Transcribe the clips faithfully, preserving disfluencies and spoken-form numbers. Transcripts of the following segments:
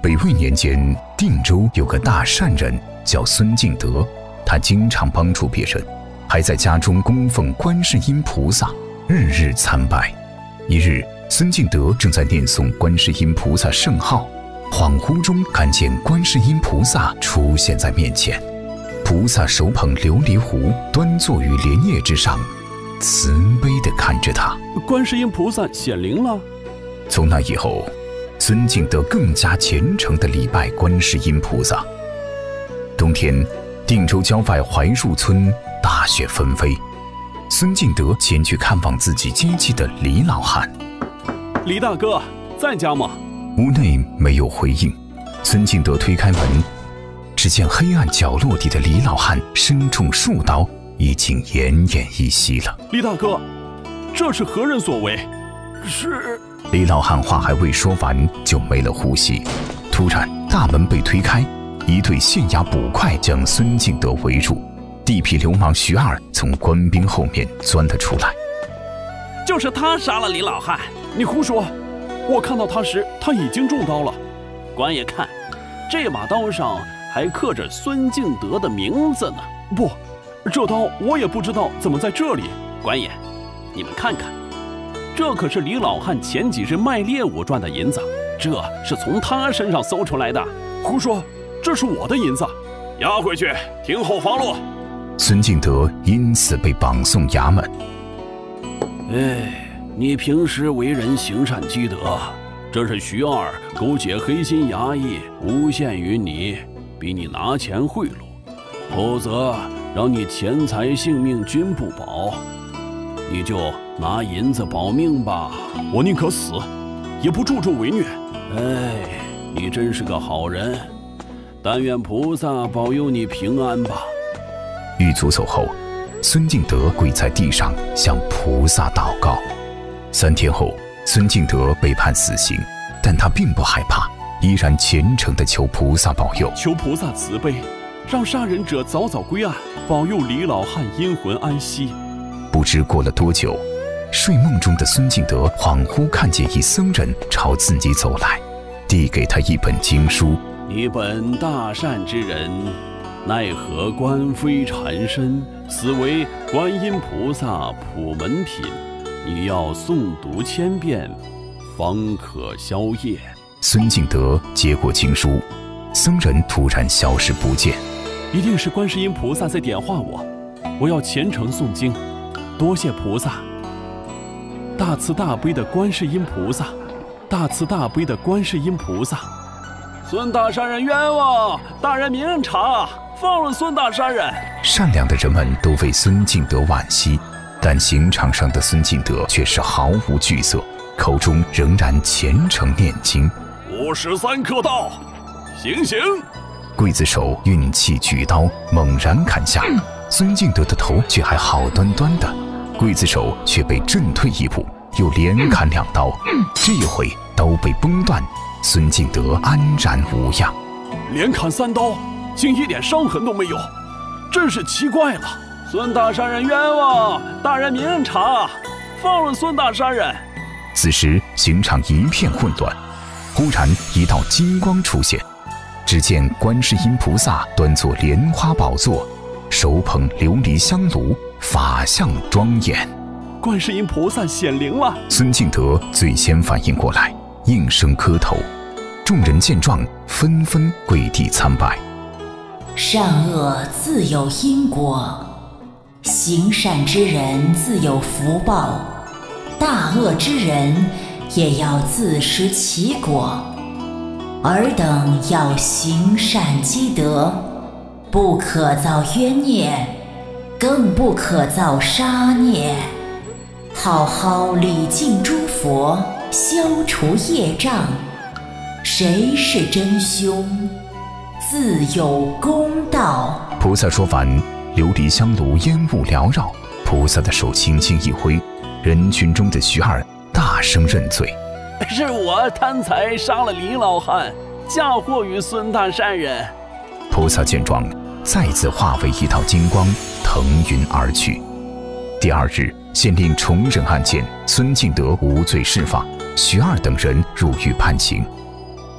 北魏年间，定州有个大善人叫孙敬德，他经常帮助别人，还在家中供奉观世音菩萨，日日参拜。一日，孙敬德正在念诵观世音菩萨圣号，恍惚中看见观世音菩萨出现在面前。菩萨手捧琉璃壶，端坐于莲叶之上，慈悲地看着他。 观世音菩萨显灵了。 从那以后，孙敬德更加虔诚地礼拜观世音菩萨。冬天，定州郊外槐树村大雪纷飞，孙敬德前去看望自己接济的李老汉。 李大哥，在家吗？ 屋内没有回应。孙敬德推开门，只见黑暗角落里的李老汉身中数刀，已经奄奄一息了。 李大哥，这是何人所为？是…… 李老汉话还未说完，就没了呼吸。突然，大门被推开，一队县衙捕快将孙敬德围住。地痞流氓徐二从官兵后面钻了出来。 就是他杀了李老汉！你胡说！我看到他时，他已经中刀了。官爷看，这把刀上还刻着孙敬德的名字呢。不，这刀我也不知道怎么在这里。官爷，你们看看。这可是李老汉前几日卖猎物赚的银子，这是从他身上搜出来的。胡说，这是我的银子，押回去听候发落。 孙敬德因此被绑送衙门。 哎，你平时为人行善积德，这是徐二勾结黑心衙役诬陷于你，逼你拿钱贿赂，否则让你钱财性命均不保。你就拿银子保命吧，我宁可死，也不助纣为虐。哎，你真是个好人，但愿菩萨保佑你平安吧。 狱卒走后，孙敬德跪在地上向菩萨祷告。三天后，孙敬德被判死刑，但他并不害怕，依然虔诚地求菩萨保佑， 求菩萨慈悲，让杀人者早早归案，保佑李老汉阴魂安息。 不知过了多久，睡梦中的孙敬德恍惚看见一僧人朝自己走来，递给他一本经书。 你本大善之人，奈何官非缠身？此为观音菩萨普门品，你要诵读千遍，方可消业。 孙敬德接过经书，僧人突然消失不见。 一定是观世音菩萨在点化我，我要虔诚诵经。多谢菩萨，大慈大悲的观世音菩萨，大慈大悲的观世音菩萨。孙大善人冤枉，大人明察，放了孙大善人。 善良的人们都为孙敬德惋惜，但刑场上的孙敬德却是毫无惧色，口中仍然虔诚念经。 五十三刻到，行刑！ 刽子手运气举刀，猛然砍下，孙敬德的头却还好端端的。刽子手却被震退一步，又连砍两刀，这回刀被崩断，孙敬德安然无恙。 连砍三刀，竟一点伤痕都没有，真是奇怪了。孙大善人冤枉，大人明察，放了孙大善人。 此时刑场一片混乱，忽然一道金光出现，只见观世音菩萨端坐莲花宝座，手捧琉璃香炉，法相庄严。 观世音菩萨显灵了。 孙敬德最先反应过来，应声磕头。众人见状，纷纷跪地参拜。 善恶自有因果，行善之人自有福报，大恶之人也要自食其果。尔等要行善积德，不可造冤孽，更不可造杀孽，好好礼敬诸佛，消除业障。谁是真凶，自有公道。 菩萨说完，琉璃香炉烟雾缭绕，菩萨的手轻轻一挥，人群中的徐二大声认罪： 是我贪财杀了李老汉，嫁祸于孙大善人。 菩萨见状，再次化为一道金光，腾云而去。第二日，县令重审案件，孙敬德无罪释放，徐二等人入狱判刑。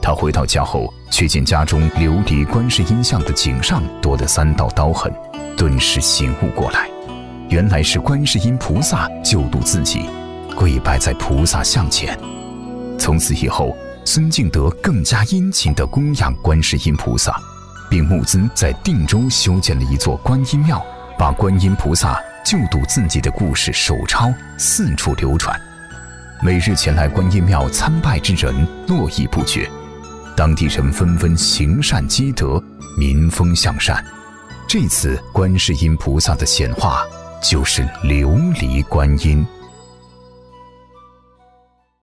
他回到家后，却见家中琉璃观世音像的颈上多了三道刀痕，顿时醒悟过来，原来是观世音菩萨救度自己，跪拜在菩萨像前。从此以后，孙敬德更加殷勤地供养观世音菩萨，并募资在定州修建了一座观音庙，把观音菩萨救度自己的故事手抄四处流传。每日前来观音庙参拜之人络绎不绝，当地人纷纷行善积德，民风向善。这次观世音菩萨的显化就是琉璃观音。